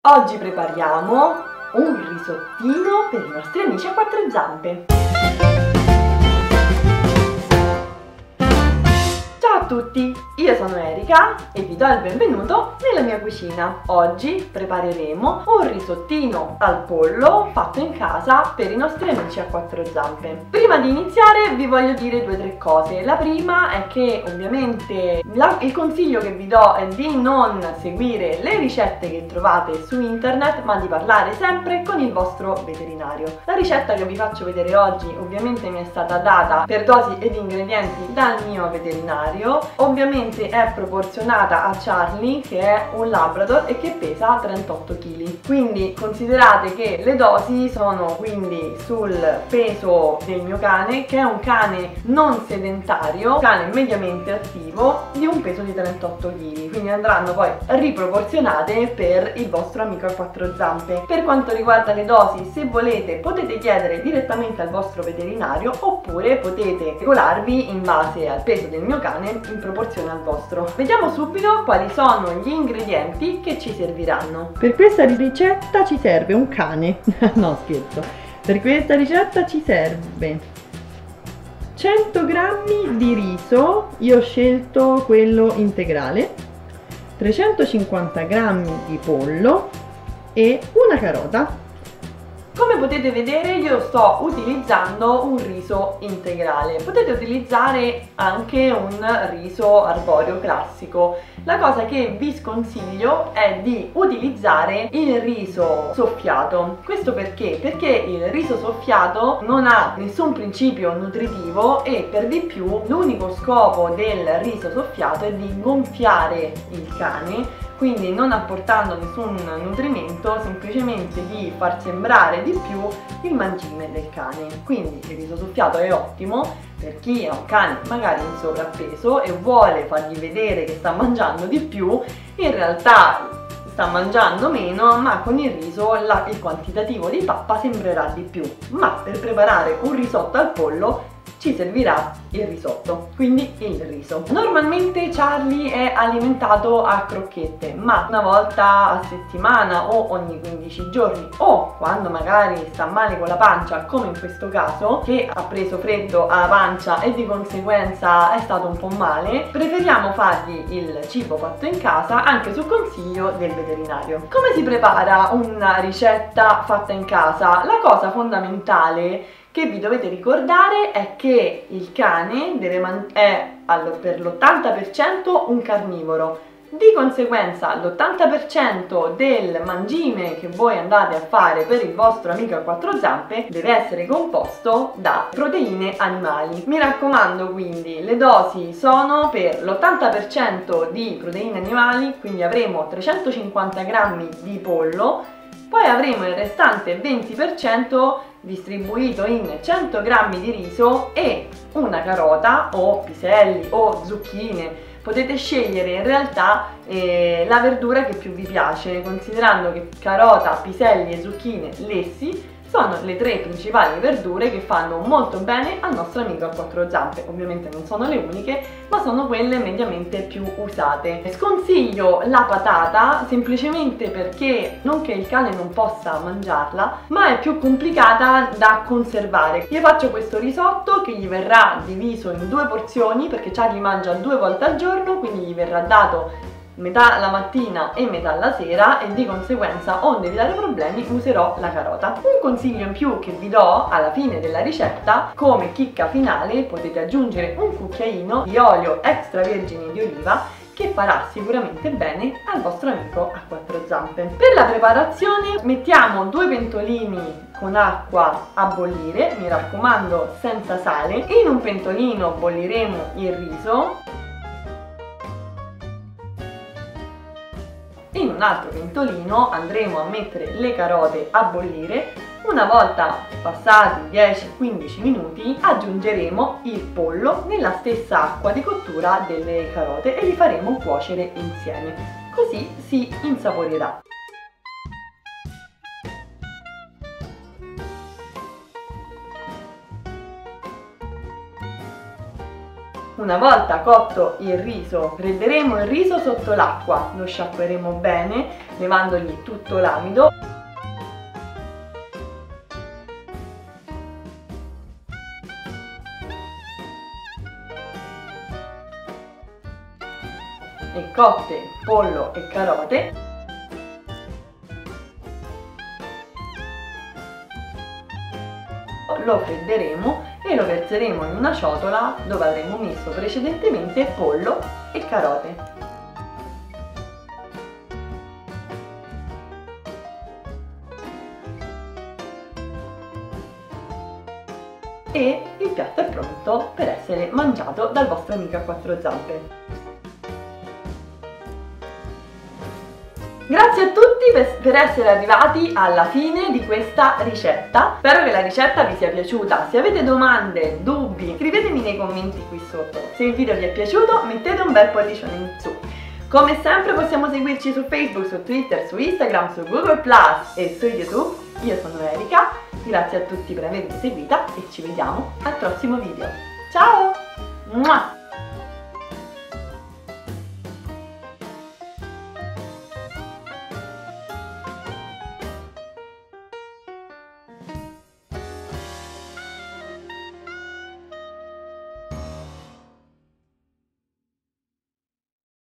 Oggi prepariamo un risottino per i nostri amici a quattro zampe. Ciao a tutti, io sono Erika e vi do il benvenuto nella mia cucina. Oggi prepareremo un risottino al pollo fatto in casa per i nostri amici a quattro zampe. Prima di iniziare vi voglio dire due o tre cose. La prima è che ovviamente il consiglio che vi do è di non seguire le ricette che trovate su internet, ma di parlare sempre con il vostro veterinario. La ricetta che vi faccio vedere oggi ovviamente mi è stata data per dosi ed ingredienti dal mio veterinario. Ovviamente è proporzionata a Charlie, che è un Labrador e che pesa 38 kg. Quindi considerate che le dosi sono quindi sul peso del mio cane, che è un cane non sedentario, cane mediamente attivo di un peso di 38 kg. Quindi andranno poi riproporzionate per il vostro amico a quattro zampe. Per quanto riguarda le dosi, se volete potete chiedere direttamente al vostro veterinario oppure potete regolarvi in base al peso del mio cane in proporzione al vostro. Vediamo subito quali sono gli ingredienti che ci serviranno. Per questa ricetta ci serve un cane. No, scherzo. Per questa ricetta ci serve 100 g di riso, io ho scelto quello integrale, 350 g di pollo e una carota. Come potete vedere io sto utilizzando un riso integrale, potete utilizzare anche un riso arboreo classico. La cosa che vi sconsiglio è di utilizzare il riso soffiato. Questo perché? Perché il riso soffiato non ha nessun principio nutritivo e per di più l'unico scopo del riso soffiato è di gonfiare il cane, quindi non apportando nessun nutrimento, semplicemente di far sembrare di più il mangime del cane. Quindi il riso soffiato è ottimo per chi ha un cane magari in sovrappeso e vuole fargli vedere che sta mangiando di più, in realtà sta mangiando meno, ma con il riso il quantitativo di pappa sembrerà di più. Ma per preparare un risotto al pollo ci servirà il risotto, quindi il riso. Normalmente Charlie è alimentato a crocchette, ma una volta a settimana o ogni 15 giorni o quando magari sta male con la pancia, come in questo caso, che ha preso freddo alla pancia e di conseguenza è stato un po' male, preferiamo fargli il cibo fatto in casa anche su consiglio del veterinario. Come si prepara una ricetta fatta in casa? La cosa fondamentale che vi dovete ricordare è che il cane è per l'80% un carnivoro, di conseguenza l'80% del mangime che voi andate a fare per il vostro amico a quattro zampe deve essere composto da proteine animali. Mi raccomando, quindi le dosi sono per l'80% di proteine animali, quindi avremo 350 g di pollo, poi avremo il restante 20% distribuito in 100 g di riso e una carota o piselli o zucchine. Potete scegliere in realtà la verdura che più vi piace, considerando che carota, piselli e zucchine lessi sono le tre principali verdure che fanno molto bene al nostro amico a quattro zampe. Ovviamente non sono le uniche, ma sono quelle mediamente più usate. Sconsiglio la patata semplicemente perché non che il cane non possa mangiarla, ma è più complicata da conservare. Io faccio questo risotto che gli verrà diviso in due porzioni perché Charlie mangia 2 volte al giorno, quindi gli verrà dato metà la mattina e metà la sera e di conseguenza, onde evitare problemi, userò la carota. Un consiglio in più che vi do alla fine della ricetta, come chicca finale, potete aggiungere un cucchiaino di olio extravergine di oliva che farà sicuramente bene al vostro amico a quattro zampe. Per la preparazione mettiamo 2 pentolini con acqua a bollire, mi raccomando senza sale. In un pentolino bolliremo il riso, in un altro pentolino andremo a mettere le carote a bollire. Una volta passati 10-15 minuti aggiungeremo il pollo nella stessa acqua di cottura delle carote e li faremo cuocere insieme, così si insaporirà. Una volta cotto il riso, fredderemo il riso sotto l'acqua, lo sciacqueremo bene, levandogli tutto l'amido. E cotte pollo e carote. Lo fredderemo e lo verseremo in una ciotola dove avremo messo precedentemente pollo e carote. E il piatto è pronto per essere mangiato dal vostro amico a quattro zampe. Grazie a tutti per essere arrivati alla fine di questa ricetta. Spero che la ricetta vi sia piaciuta. Se avete domande, dubbi, scrivetemi nei commenti qui sotto. Se il video vi è piaciuto, mettete un bel pollicione in su. Come sempre possiamo seguirci su Facebook, su Twitter, su Instagram, su Google Plus e su YouTube. Io sono Erika, grazie a tutti per avermi seguita e ci vediamo al prossimo video. Ciao! Mua!